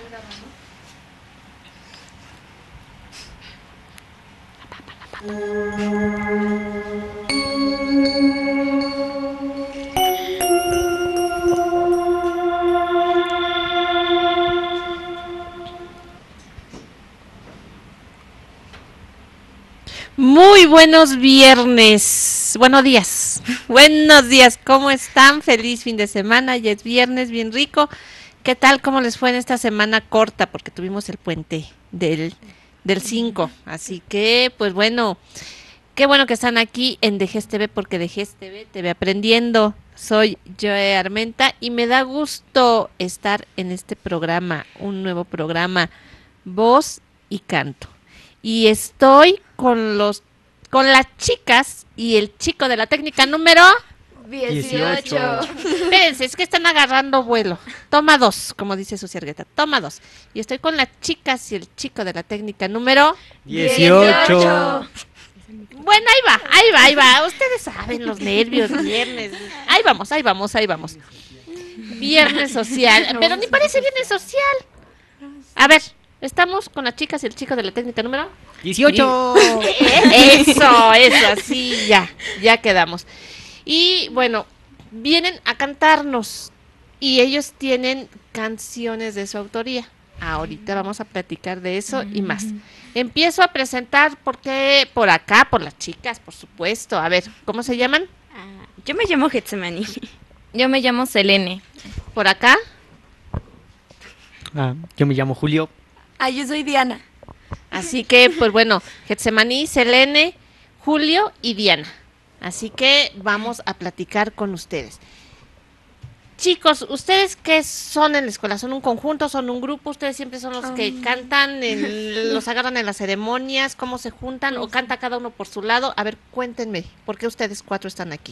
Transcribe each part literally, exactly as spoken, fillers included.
Muy buenos viernes, buenos días, buenos días, ¿cómo están? Feliz fin de semana, ya es viernes, bien rico. ¿Qué tal? ¿Cómo les fue en esta semana corta? Porque tuvimos el puente del del cinco, así que, pues bueno, qué bueno que están aquí en D G E S T V, porque D G E S T V, T V Aprendiendo. Soy Joe Armenta y me da gusto estar en este programa, un nuevo programa, Voz y Canto. Y estoy con los con las chicas y el chico de la técnica número dieciocho. Espérense, es que están agarrando vuelo. Toma dos, como dice su Argueta. Toma dos. Y estoy con las chicas y el chico de la técnica número dieciocho. Bueno, ahí va, ahí va, ahí va. Ustedes saben los nervios, viernes. Ahí vamos, ahí vamos, ahí vamos. Viernes social. Pero ni parece viernes social. A ver, estamos con las chicas y el chico de la técnica número dieciocho. Eso, eso, así ya, ya quedamos. Y bueno, vienen a cantarnos y ellos tienen canciones de su autoría. Ahorita vamos a platicar de eso y más. Empiezo a presentar porque por acá, por las chicas, por supuesto. A ver, ¿cómo se llaman? Uh, yo me llamo Getsemani. Yo me llamo Selene. Por acá. Ah, yo me llamo Julio. Ah, yo soy Diana. Así que, pues bueno, Getsemani, Selene, Julio y Diana. Así que vamos a platicar con ustedes. Chicos, ¿ustedes qué son en la escuela? ¿Son un conjunto? ¿Son un grupo? ¿Ustedes siempre son los um. que cantan, en, los agarran en las ceremonias? ¿Cómo se juntan? ¿O canta cada uno por su lado? A ver, cuéntenme, ¿por qué ustedes cuatro están aquí?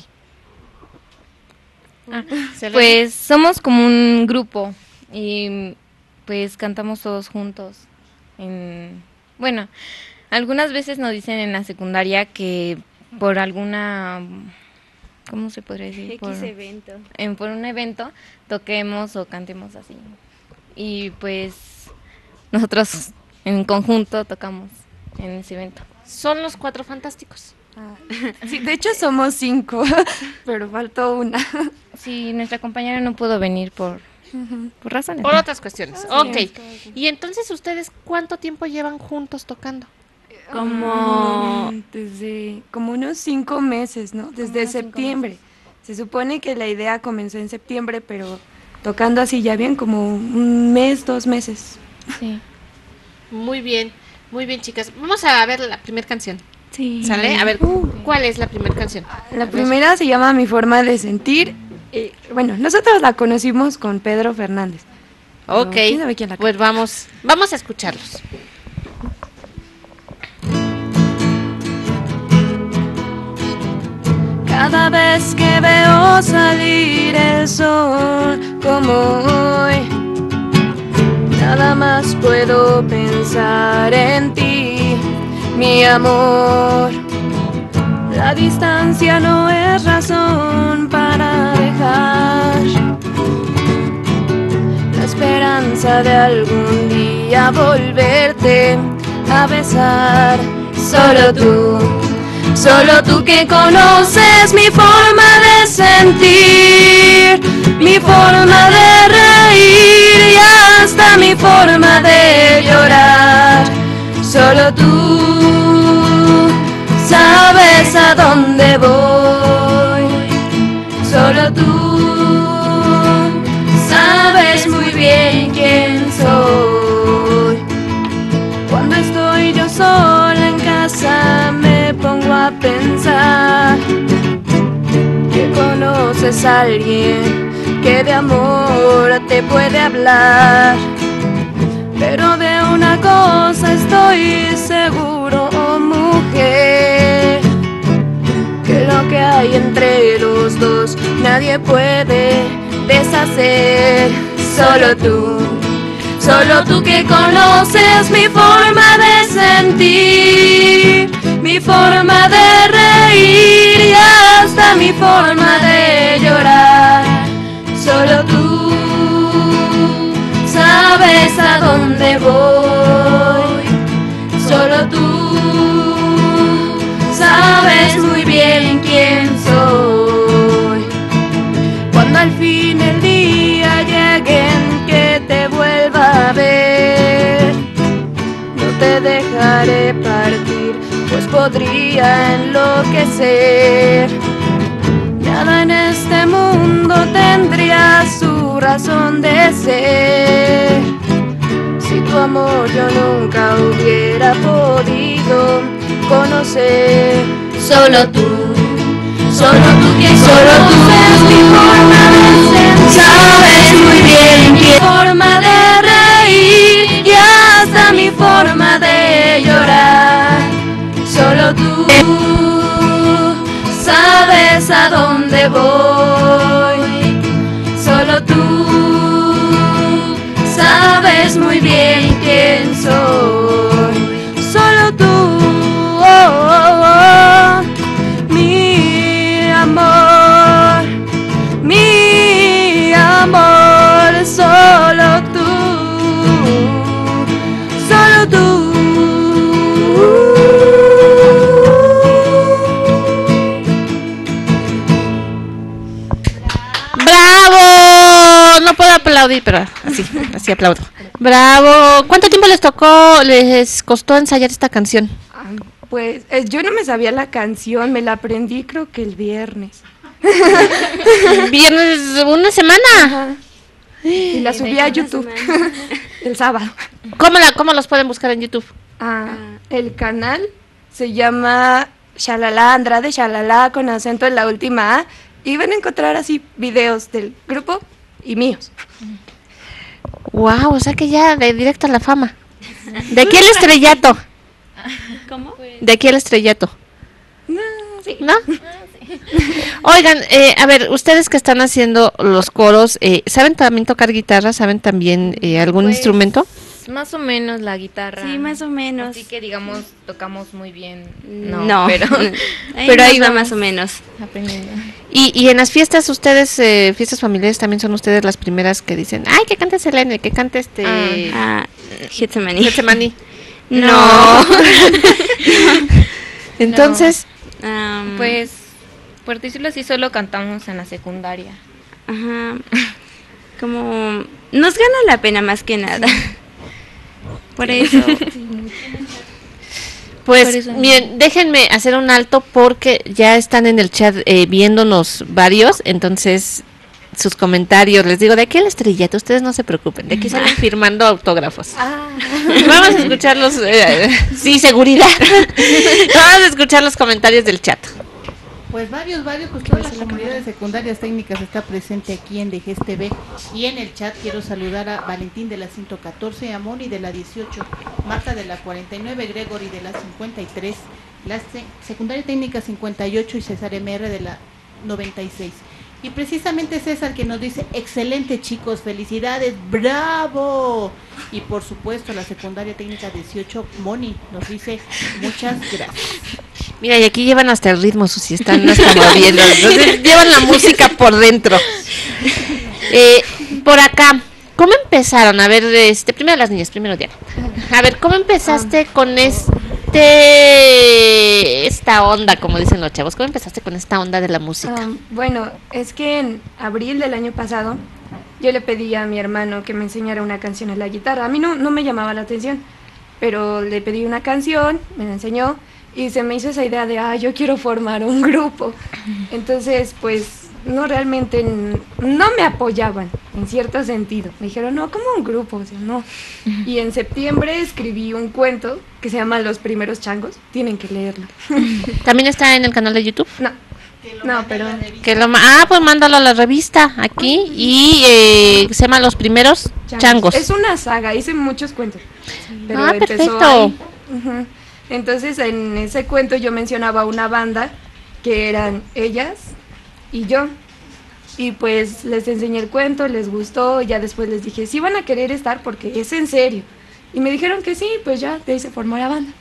Ah, pues somos como un grupo y pues cantamos todos juntos. En, bueno, algunas veces nos dicen en la secundaria que por alguna, ¿cómo se podría decir? X por, evento. En, por un evento toquemos o cantemos así. Y pues nosotros en conjunto tocamos en ese evento. Son los Cuatro Fantásticos. Ah, sí, de hecho somos cinco, pero faltó una. Sí, nuestra compañera no pudo venir por, uh-huh. por razones. Por otras cuestiones. Ah, ok. Sí, y entonces, ¿ustedes cuánto tiempo llevan juntos tocando? Como desde como unos cinco meses, ¿no? Desde septiembre. Se supone que la idea comenzó en septiembre, pero tocando así ya bien como un mes, dos meses. Sí. Muy bien, muy bien, chicas. Vamos a ver la primera canción. Sí. ¿Sale? A ver, Uh. ¿cuál es la primera canción? La primera se llama Mi Forma de Sentir. Eh, bueno, nosotros la conocimos con Pedro Fernández. Ok, ¿quién sabe quién la pues vamos, vamos a escucharlos. Cada vez que veo salir el sol como hoy, nada más puedo pensar en ti, mi amor. La distancia no es razón para dejar la esperanza de algún día volverte a besar. Solo tú, solo tú que conoces mi forma de sentir, mi forma de reír y hasta mi forma de llorar. Solo tú sabes a dónde voy, solo tú sabes muy bien quién soy. Cuando estoy yo sola en casa me pongo a pensar que conoces a alguien que de amor te puede hablar. Pero de una cosa estoy seguro, oh mujer, que lo que hay entre los dos nadie puede deshacer. Solo tú, solo tú que conoces mi forma de sentir, mi forma de reír y hasta mi forma de llorar. Solo tú sabes sabes a dónde voy, solo tú sabes muy bien quién soy. Cuando al fin el día llegue en que te vuelva a ver, no te dejaré partir, pues podría enloquecer. Nada en este mundo tendría su razón de ser, si tu amor yo nunca hubiera podido conocer. Solo tú, solo tú que solo tú ves mi forma de sentir, sabes muy bien mi forma de reír y hasta mi forma de llorar. Solo tú sabes a dónde voy, solo tú sabes muy bien quién soy. Solo tú, oh, oh, oh, mi amor, mi amor, solo tú, solo tú. ¡Bravo! No puedo aplaudir, pero así, así aplaudo. ¡Bravo! ¿Cuánto tiempo les tocó, les costó ensayar esta canción? Ah, Pues eh, yo no me sabía la canción, me la aprendí creo que el viernes. Viernes, una semana. Ajá. Y la subí a YouTube el sábado. ¿Cómo, la, ¿Cómo los pueden buscar en YouTube? Ah, el canal se llama Shalala Andrade, Shalala con acento en la última A. Y van a encontrar así videos del grupo y míos. Wow, o sea que ya de directo a la fama. ¿De aquí el estrellato? ¿Cómo? ¿De aquí el estrellato? No, sí. ¿No? Oigan, eh, a ver, ustedes que están haciendo los coros, eh, ¿saben también tocar guitarra? ¿Saben también eh, algún Pues, instrumento? Más o menos la guitarra. Sí, más o menos. Así que digamos, tocamos muy bien. No, No, pero ahí pero nos ahí va vamos más o menos. aprendiendo. Y, y en las fiestas, ustedes, eh, fiestas familiares, también son ustedes las primeras que dicen, ay, que cante Selene, que cante este... Ah, Getsemaní. Getsemaní. No. Entonces, Am, Pues, por decirlo así, solo cantamos en la secundaria. ajá. Como nos gana la pena más que nada. Por eso. pues, Por eso. miren, déjenme hacer un alto porque ya están en el chat eh, viéndonos varios, entonces sus comentarios, les digo, de aquí el estrellato, ustedes no se preocupen, de aquí salen firmando autógrafos. Ah, Vamos a escuchar los, eh, sí, seguridad. Vamos a escuchar los comentarios del chat. Pues varios, varios, pues toda la comunidad de secundarias técnicas está presente aquí en D G S T V y en el chat quiero saludar a Valentín de la ciento catorce, a Moni de la dieciocho, Marta de la cuarenta y nueve, Gregory de la cincuenta y tres, la se- secundaria técnica cincuenta y ocho y César M R de la noventa y seis. Y precisamente César que nos dice, excelente chicos, felicidades, bravo. Y por supuesto la secundaria técnica dieciocho, Moni, nos dice, muchas gracias. Mira, y aquí llevan hasta el ritmo, Susi, están hasta moviendo, entonces llevan la música por dentro. Eh, por acá, ¿cómo empezaron? A ver, este, primero las niñas, primero Diana. A ver, ¿cómo empezaste con este, esta onda, como dicen los chavos? ¿Cómo empezaste con esta onda de la música? ah, bueno, es que en abril del año pasado yo le pedí a mi hermano que me enseñara una canción en la guitarra. A mí no, no me llamaba la atención, pero le pedí una canción, me la enseñó y se me hizo esa idea de, ah, yo quiero formar un grupo. Entonces, pues, no realmente, n- no me apoyaban, en cierto sentido. Me dijeron, no, como un grupo, o sea, no. Y en septiembre escribí un cuento que se llama Los Primeros Changos, tienen que leerlo. ¿También está en el canal de YouTube? No, no, pero... Que lo, ma- ah, pues mándalo a la revista aquí y eh, se llama Los Primeros Changos. Es una saga, hice muchos cuentos. Pero Ah, empezó perfecto. ahí. Ujú. Entonces, en ese cuento yo mencionaba una banda que eran ellas y yo. Y pues les enseñé el cuento, les gustó, y ya después les dije, sí van a querer estar porque es en serio. Y me dijeron que sí, pues ya, de ahí se formó la banda.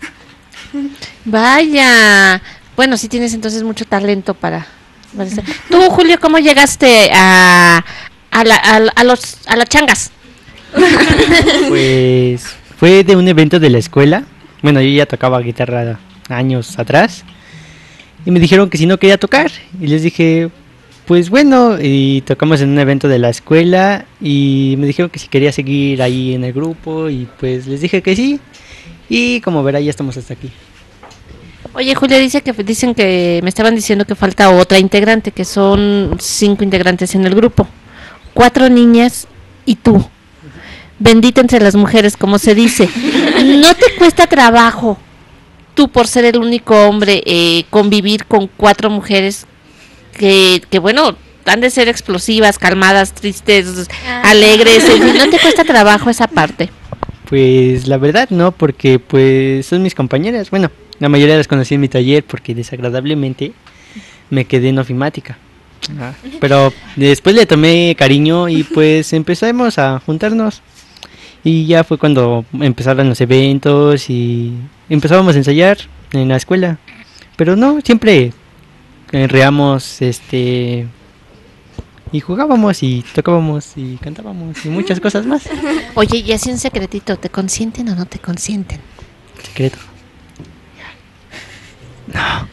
Vaya. Bueno, sí tienes entonces mucho talento para... para hacer. Tú, Julio, ¿cómo llegaste a, a, la, a, a los, a las changas? Pues fue de un evento de la escuela. Bueno, yo ya tocaba guitarra años atrás. Y me dijeron que si no quería tocar. Y les dije, pues bueno. Y tocamos en un evento de la escuela. Y me dijeron que si quería seguir ahí en el grupo. Y pues les dije que sí. Y como verá, ya estamos hasta aquí. Oye, Julia, dice que dicen que me estaban diciendo que falta otra integrante, que son cinco integrantes en el grupo. Cuatro niñas y tú. Bendita entre las mujeres, como se dice. ¿No te cuesta trabajo, tú por ser el único hombre, eh, convivir con cuatro mujeres que, que, bueno, han de ser explosivas, calmadas, tristes, ah. alegres? En fin, ¿no te cuesta trabajo esa parte? Pues la verdad no, porque pues son mis compañeras. Bueno, la mayoría las conocí en mi taller porque desagradablemente me quedé en ofimática. Ah, pero después le tomé cariño y pues empezamos a juntarnos. Y ya fue cuando empezaron los eventos y empezábamos a ensayar en la escuela. Pero no, siempre enreamos, este, y jugábamos y tocábamos y cantábamos y muchas cosas más. Oye, y así un secretito, ¿te consienten o no te consienten? Secreto. No.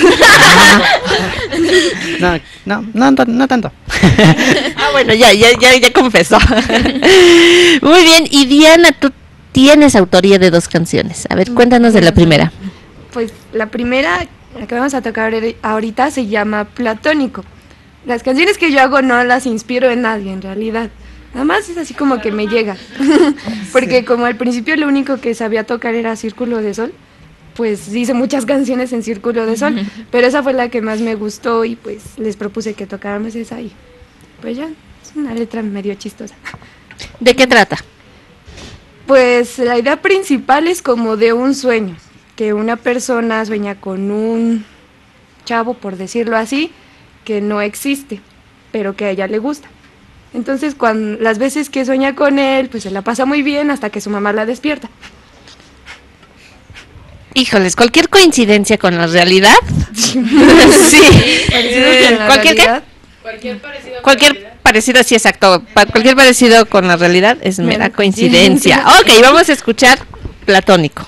No, no, no, no, no tanto. Ah, bueno, ya, ya, ya, ya confesó. Muy bien, y Diana, tú tienes autoría de dos canciones. A ver, cuéntanos de la primera. Pues la primera, la que vamos a tocar ahorita, se llama Platónico. Las canciones que yo hago no las inspiro en nadie, en realidad. Nada más es así como que me llega. Porque como al principio lo único que sabía tocar era Círculo de Sol, pues hice muchas canciones en Círculo de Sol, pero esa fue la que más me gustó y pues les propuse que tocáramos esa y pues ya, es una letra medio chistosa. ¿De qué trata? Pues la idea principal es como de un sueño, que una persona sueña con un chavo, por decirlo así, que no existe, pero que a ella le gusta. Entonces, cuando las veces que sueña con él, pues se la pasa muy bien hasta que su mamá la despierta. Híjoles, cualquier coincidencia con la realidad. Sí. Eh, ¿Cualquier qué? Cualquier parecido. Cualquier parecido, sí, exacto. Pa- cualquier parecido con la realidad es mera coincidencia. Ok, vamos a escuchar Platónico.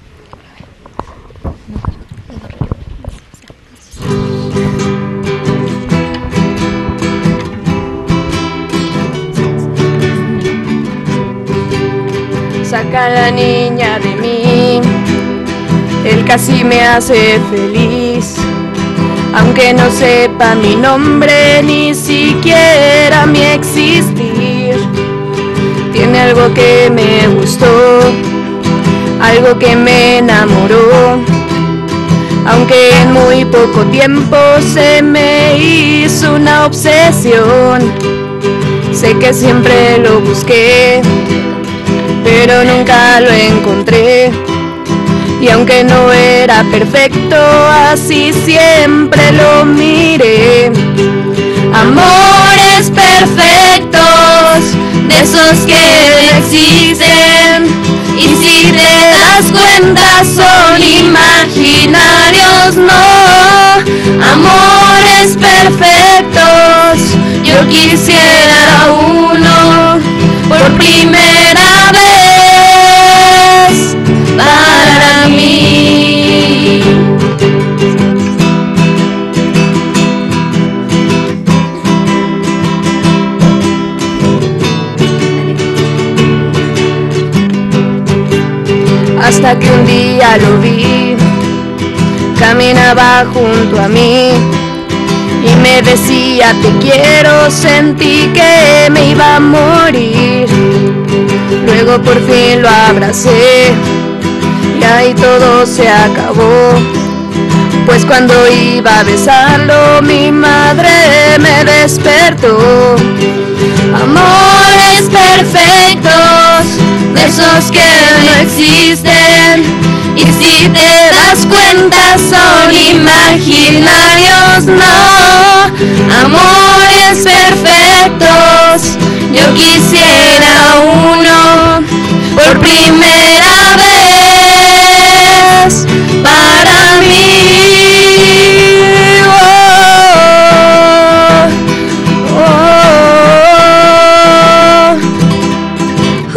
Saca a la niña de mí, él casi me hace feliz, aunque no sepa mi nombre ni siquiera mi existir. Tiene algo que me gustó, algo que me enamoró, aunque en muy poco tiempo se me hizo una obsesión. Sé que siempre lo busqué, pero nunca lo encontré. Y aunque no era perfecto, así siempre lo miré. Amores perfectos, de esos que no existen, y si te das cuenta son imaginarios, no. Amores perfectos, yo quisiera uno por primera vez para mí. Hasta que un día lo vi, caminaba junto a mí y me decía te quiero, sentí que me iba a morir. Luego por fin lo abracé y ahí todo se acabó, pues cuando iba a besarlo mi madre me despertó. Amores perfectos, de esos que no existen, y si te das cuenta son imaginarios, no. Amores perfectos, yo quisiera uno por primera vez para mí. Oh, oh,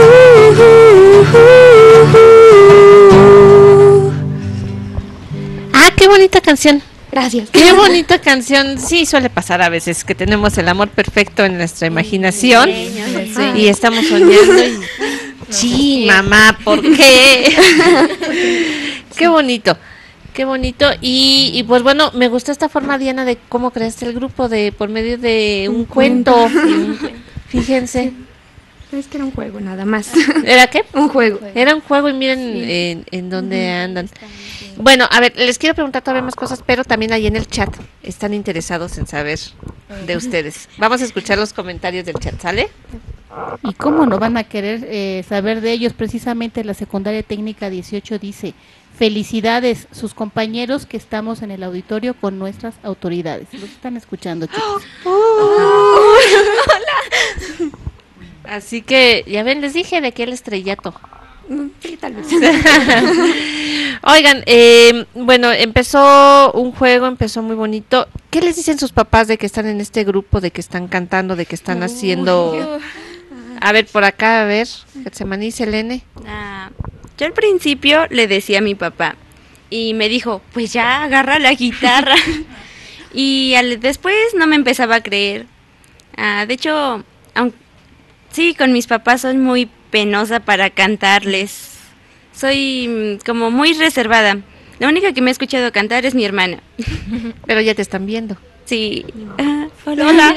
canción. Gracias. Qué bonita canción. Sí, suele pasar a veces que tenemos el amor perfecto en nuestra imaginación Sí. y estamos soñando y sí, mamá, ¿por qué? Qué bonito. Qué bonito. Y, y pues bueno, me gustó esta forma, Diana, de cómo creaste el grupo de por medio de un, Un cuento. cuento. Sí, un cuento. Fíjense. Es que era un juego nada más. ¿Era qué? Un juego. Era un juego y miren en, en dónde andan. Bueno, a ver, les quiero preguntar todavía más cosas, pero también ahí en el chat están interesados en saber de ustedes. Vamos a escuchar los comentarios del chat, ¿sale? ¿Y cómo no van a querer eh, saber de ellos? Precisamente la secundaria técnica dieciocho dice, felicidades, sus compañeros que estamos en el auditorio con nuestras autoridades. Los están escuchando, chicos. Así que, ya ven, les dije de aquí el estrellato. Sí, tal vez. Oigan, eh, bueno, empezó un juego, empezó muy bonito. ¿Qué les dicen sus papás de que están en este grupo, de que están cantando, de que están haciendo... A ver, por acá, a ver, Getsemaní, Selene. Ah, yo al principio le decía a mi papá y me dijo, pues ya agarra la guitarra. Y al, después no me empezaba a creer. Ah, de hecho, aun- sí, con mis papás soy muy penosa para cantarles. Soy mm, como muy reservada. La única que me ha escuchado cantar es mi hermana. Pero ya te están viendo. Sí. Ah, hola. Hola.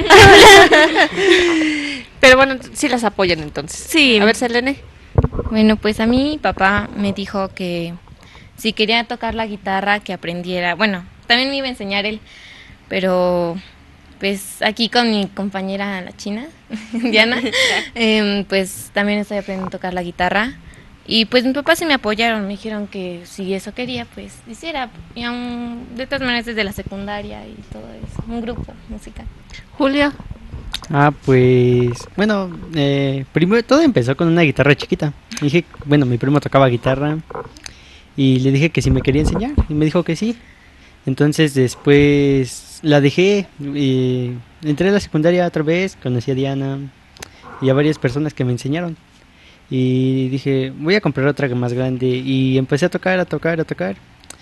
Pero bueno, sí las apoyan entonces. Sí. A ver, Selene. Bueno, pues a mí papá me dijo que si quería tocar la guitarra, que aprendiera. Bueno, también me iba a enseñar él, pero pues aquí con mi compañera la china, Diana, em, pues también estoy aprendiendo a tocar la guitarra. Y pues mis papás sí me apoyaron, me dijeron que si eso quería, pues hiciera. Y aún, de todas maneras desde la secundaria y todo eso, un grupo musical. Julio. Ah, pues, bueno, eh, primero todo empezó con una guitarra chiquita. Dije, bueno, mi primo tocaba guitarra y le dije que si me quería enseñar y me dijo que sí. Entonces después la dejé y entré a la secundaria otra vez, conocí a Diana y a varias personas que me enseñaron. Y dije, voy a comprar otra más grande y empecé a tocar, a tocar, a tocar.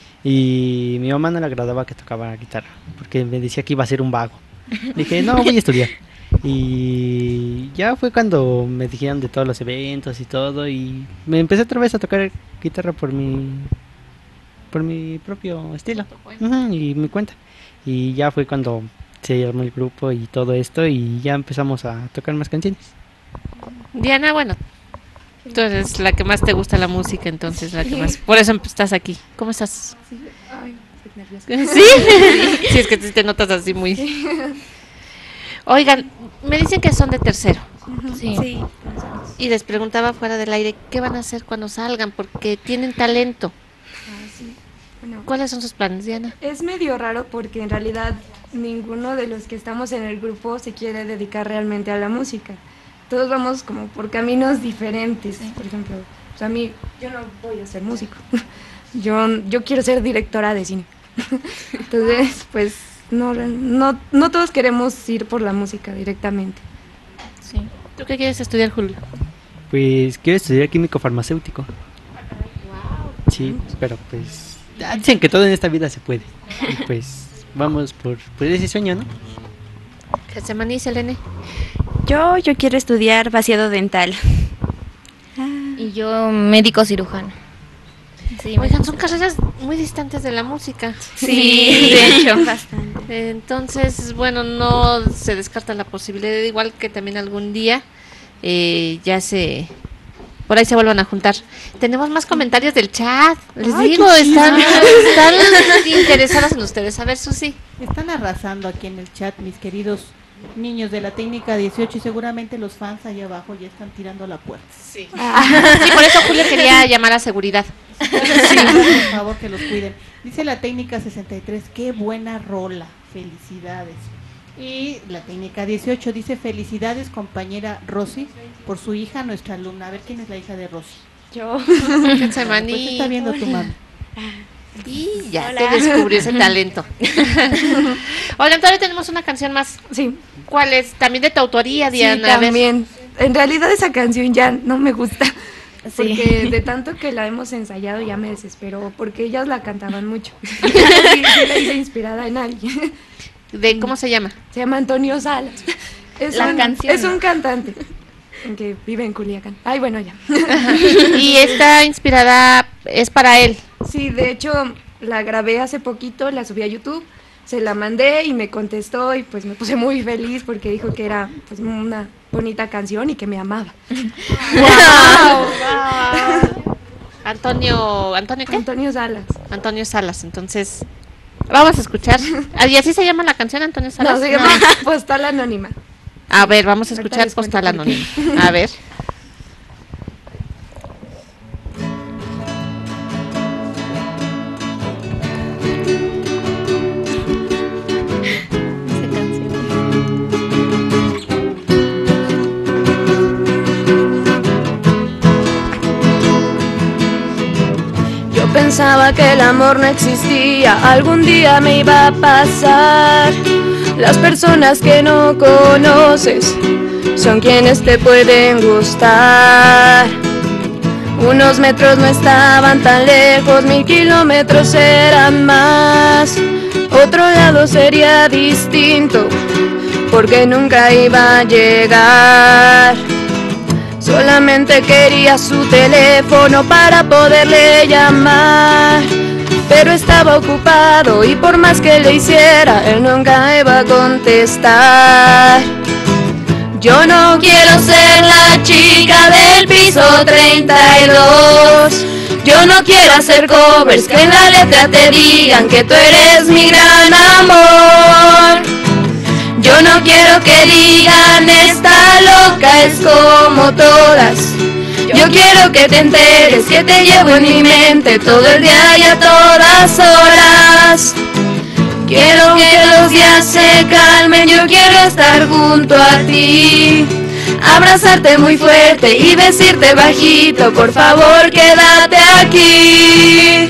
Y mi mamá no le agradaba que tocaba guitarra porque me decía que iba a ser un vago. Dije, no, voy a estudiar. Y ya fue cuando me dijeron de todos los eventos y todo y me empecé otra vez a tocar guitarra por mi por mi propio estilo. Ujú, y mi cuenta. Y ya fue cuando se armó el grupo y todo esto y ya empezamos a tocar más canciones. Diana, bueno, tú eres la que más te gusta la música, entonces la que más... Por eso estás aquí. ¿Cómo estás? Ay, estoy nerviosa. ¿Sí? Sí, es que te te notas así muy... Oigan, me dicen que son de tercero. Sí. Sí. Y les preguntaba fuera del aire, ¿qué van a hacer cuando salgan? Porque tienen talento. Ah, sí. Bueno, ¿Cuáles son sus planes, Diana? es medio raro porque en realidad ninguno de los que estamos en el grupo se quiere dedicar realmente a la música. Todos vamos como por caminos diferentes. Por ejemplo, pues a mí, yo no voy a ser músico. Yo, yo quiero ser directora de cine. Entonces, pues no, no, no todos queremos ir por la música directamente. Sí. ¿Tú qué quieres estudiar, Julio? Pues quiero estudiar químico farmacéutico. Sí, pero pues dicen que todo en esta vida se puede. Y pues vamos por, por ese sueño, ¿no? Getsemaní, Selene. Yo, yo quiero estudiar vaciado dental. Y yo médico cirujano. Sí, me Oigan, son gusta. carreras muy distantes de la música. Sí, de hecho, bastante. Entonces, bueno, no se descarta la posibilidad, igual que también algún día eh, ya se... Por ahí se vuelvan a juntar. Tenemos más comentarios del chat. Les Ay, digo, qué están, están interesadas en ustedes. A ver, Susi. Están arrasando aquí en el chat, mis queridos niños de la técnica dieciocho, y seguramente los fans allá abajo ya están tirando la puerta. Sí. Sí, por eso Julio quería llamar a seguridad. Sí, por favor que los cuiden. Dice la técnica sesenta y tres, qué buena rola, felicidades. Y la técnica dieciocho dice, felicidades compañera Rosy por su hija, nuestra alumna. A ver, ¿quién es la hija de Rosy? Yo. Pues Getsemaní. está viendo tu mami. Y ya Hola. te descubrió ese talento. Oigan, todavía tenemos una canción más. Sí, ¿Cuál es? También de tu autoría, sí, Diana. A ver. también. En realidad esa canción ya no me gusta, Porque de tanto que la hemos ensayado ya me desesperó, porque ellas la cantaban mucho. Sí, sí la hice inspirada en alguien. ¿De cómo se llama? Se llama Antonio Salas. Es, La un, canción, es ¿no? un cantante que vive en Culiacán. Ay, bueno, ya. Y está inspirada, es para él. Sí, de hecho, la grabé hace poquito, la subí a YouTube, se la mandé y me contestó y pues me puse muy feliz porque dijo que era pues una bonita canción y que me amaba. Wow. Antonio, ¿Antonio qué? Antonio Salas. Antonio Salas, entonces vamos a escuchar. ¿Y así se llama la canción, Antonio Salas? No, se llama Postal Anónima. A ver, vamos a Ahorita escuchar les cuento Postal por qué. Anónima. A ver. Esa canción. Yo pensaba que el amor no existía, algún día me iba a pasar. Las personas que no conoces son quienes te pueden gustar. Unos metros no estaban tan lejos, mil kilómetros eran más. Otro lado sería distinto, porque nunca iba a llegar. Solamente quería su teléfono para poderle llamar, pero estaba ocupado y por más que le hiciera, él nunca iba a contestar. Yo no quiero ser la chica del piso treinta y dos. Yo no quiero hacer covers que en la letra te digan que tú eres mi gran amor. Yo no quiero que digan esta loca es como todas. Yo quiero que te enteres que te llevo en mi mente todo el día y a todas horas. Quiero que los días se calmen, yo quiero estar junto a ti. Abrazarte muy fuerte y decirte bajito, por favor quédate aquí.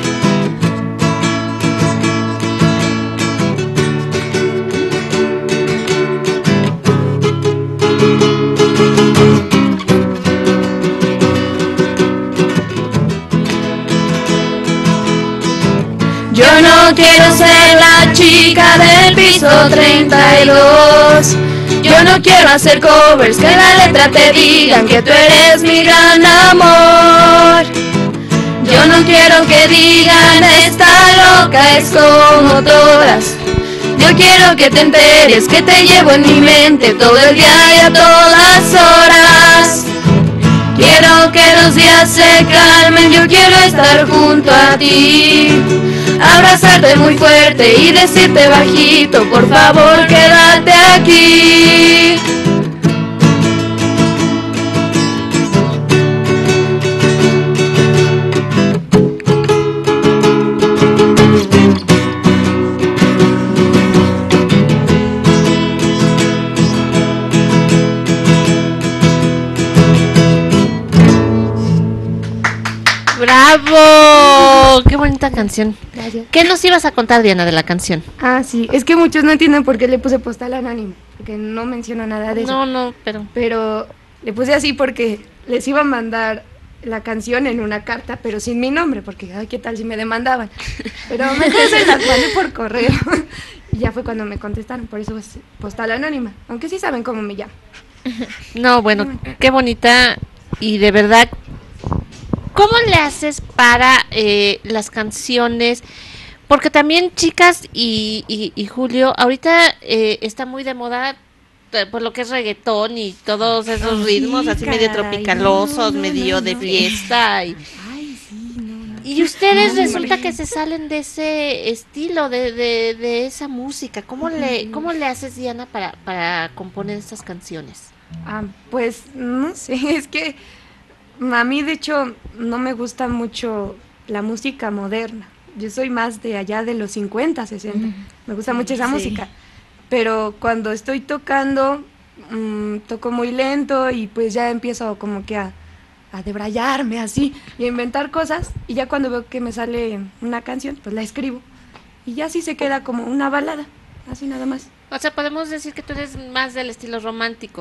Yo no quiero ser la chica del piso treinta y dos. Yo no quiero hacer covers que en la letra te digan que tú eres mi gran amor. Yo no quiero que digan esta loca es como todas. Yo quiero que te enteres que te llevo en mi mente todo el día y a todas horas. Quiero que los días se calmen, yo quiero estar junto a ti. Abrazarte muy fuerte y decirte bajito, por favor quédate aquí. ¡Bravo! ¡Qué bonita canción! Gracias. ¿Qué nos ibas a contar, Diana, de la canción? Ah, sí, es que muchos no entienden por qué le puse Postal Anónima, porque no menciono nada de eso. No, no, pero... Pero le puse así porque les iba a mandar la canción en una carta, pero sin mi nombre, porque, ay, ¿qué tal si me demandaban? Pero mejor se las mandé por correo. Y ya fue cuando me contestaron, por eso es Postal Anónima, aunque sí saben cómo me llamo. No, bueno, qué bonita y de verdad... ¿Cómo le haces para eh, las canciones? Porque también, chicas y, y, y Julio, ahorita eh, está muy de moda eh, por lo que es reggaetón y todos esos Oh, ritmos sí, así medio caray, tropicalosos, no, no, medio no, de no. fiesta. Y, Ay, sí, no, no. y ustedes Hombre. resulta que se salen de ese estilo, de, de, de esa música. ¿Cómo le, cómo le haces, Diana, para, para componer estas canciones? Ah, pues no sé, es que a mí de hecho no me gusta mucho la música moderna. Yo soy más de allá de los cincuenta, sesenta. Me gusta mucho esa Sí. música. Pero cuando estoy tocando, mmm, toco muy lento y pues ya empiezo como que a, a debrayarme así y a inventar cosas. Y ya cuando veo que me sale una canción, pues la escribo. Y ya así se queda como una balada, así nada más. O sea, podemos decir que tú eres más del estilo romántico.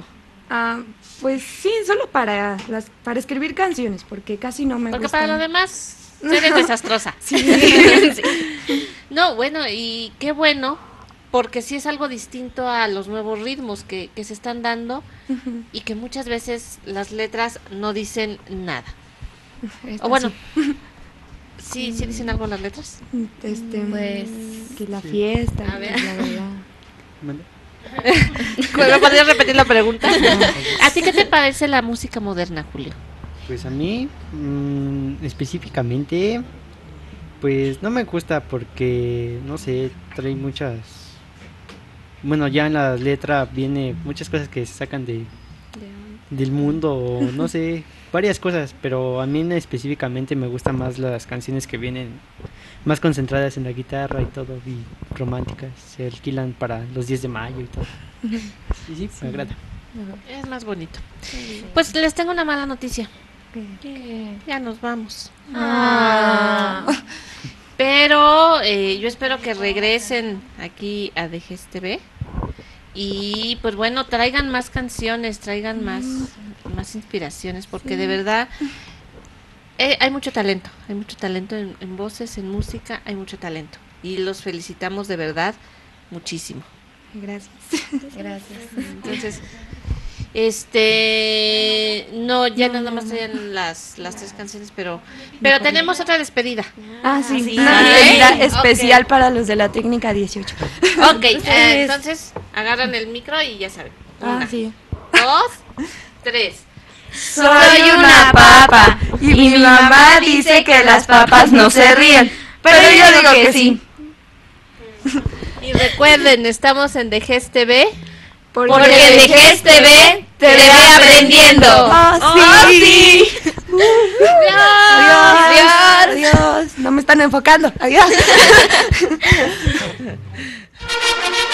Ah, pues sí, solo para las para escribir canciones, porque casi no me Porque gustan. para lo demás eres desastrosa. Sí. No, bueno, y qué bueno, porque sí es algo distinto a los nuevos ritmos que, que se están dando Ujú. y que muchas veces las letras no dicen nada. Esta O bueno, sí. sí, sí dicen algo las letras. Este, Pues, que la fiesta, A ver. que la verdad. ¿Mande? ¿Me podrías repetir la pregunta? ¿A ti qué te parece la música moderna, Julio? Pues a mí, mm, específicamente, pues no me gusta porque, no sé, trae muchas... Bueno, ya en la letra viene muchas cosas que se sacan de, del mundo, o no sé, varias cosas, pero a mí específicamente me gustan más las canciones que vienen más concentradas en la guitarra y todo, y románticas, se alquilan para los diez de mayo y todo. Y sí, me agrada. Es más bonito. Pues les tengo una mala noticia. ¿qué? Ya nos vamos. Ah. Pero eh, yo espero que regresen aquí a D G S T V y pues bueno, traigan más canciones, traigan más, más inspiraciones, porque de verdad eh, hay mucho talento, hay mucho talento en, en voces, en música, hay mucho talento y los felicitamos de verdad muchísimo. Gracias. Gracias. Entonces, este, no, ya nada más traían las, las tres canciones, pero, pero tenemos otra despedida. Ah, sí, sí. una Ah, despedida ok. especial para los de la técnica dieciocho. Ok, eh, entonces agarran el micro y ya saben. Ah, Una, sí. dos, tres. Soy una papa y mi mamá dice que las papas no se ríen, pero yo digo que sí. Y recuerden, estamos en D G S T V. Porque Porque de G S T V te ve aprendiendo. ¡Oh, sí! Adiós. Adiós. Adiós. No me están enfocando. Adiós.